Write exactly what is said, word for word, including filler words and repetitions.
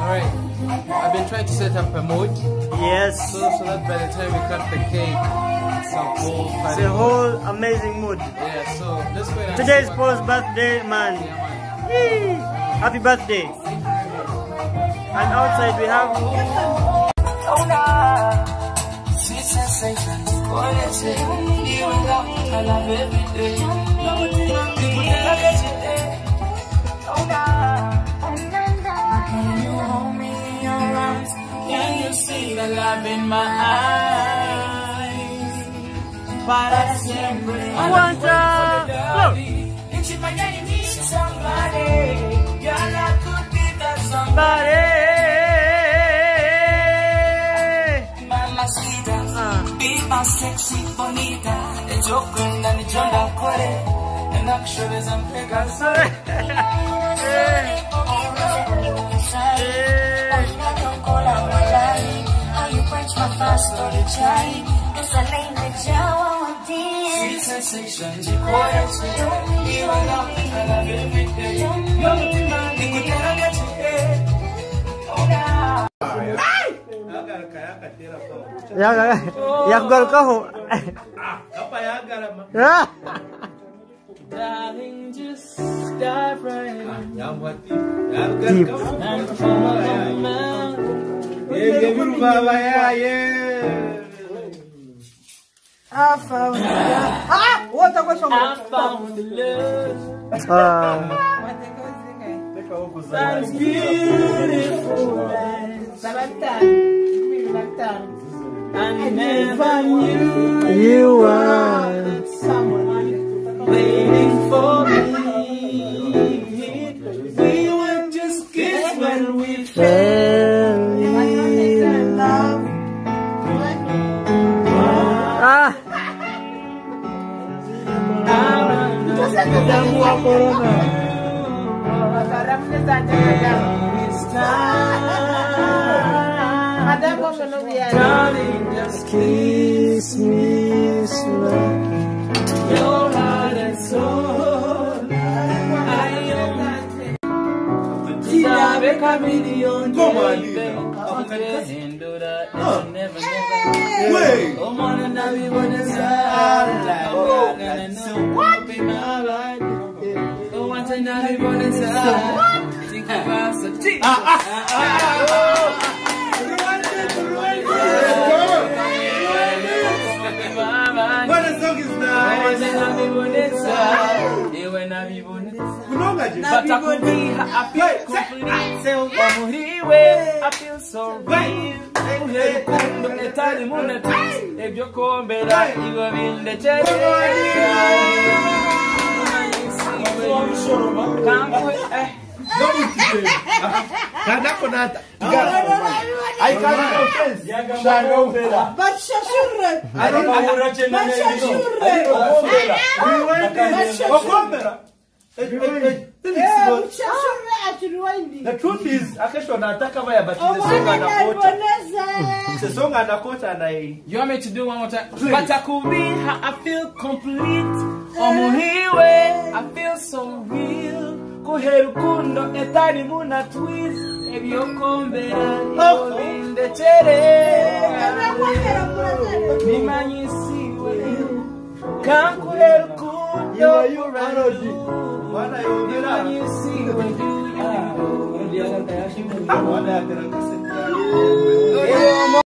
Alright, I've been trying to set up a mood. Yes. So, so that by the time we cut the cake, it's a whole It's a whole amazing mood. Yeah, so let's go and Today is Paul's birthday, man. Yeah, man. Yee. Happy birthday. And outside we have sweet sensations. What I say, you and I, I love every day. People that I get you there. Oh, nah. Can you hold me in your arms? Can you see the love in my eyes? Para siempre. I want to it's in my daddy needs somebody. Girl, I could be that somebody. Mamacita, be my sexy bonita. The joker and the Jonda Kore. And I'm sure there's a Pegasus. How you quench my fast story child. Cause I lay the jaw on this. Sweet sensations, you quiet. You are love, I love every day. You're the man, you could never get you there. Oh, now. Yaga, yagal ka ho. Darling, just dive right in. Deep. And from a moment. I found ah, what a question. I found the love Ah. that's beautiful. I never knew You are someone waiting for me. We were just kids when we fell. love. Ah. Darling, just Kiss me slow. your heart and soul. I am Tiabe chameleon. Come on, never, never. Come on and I'll be one of what? Be my life. Don't want to know be one of think about the tea. Ah, ah, ah, What a song is that? But I could be, I feel complete. I feel so real. If you come better, you will be in the chair. I can't offense. But Shashure. I don't know. But Shashure. The truth is, Akesho nataka vaya but the song anakota. The song anakota na hii. You want me to do one more time? But I could be, I feel complete. Omuhiwe, I feel so real. Kuherukundo, etani muna twist. If you come there, you in the chere. Mima you see what you come kuherukundo, you run. Mima you see what you do.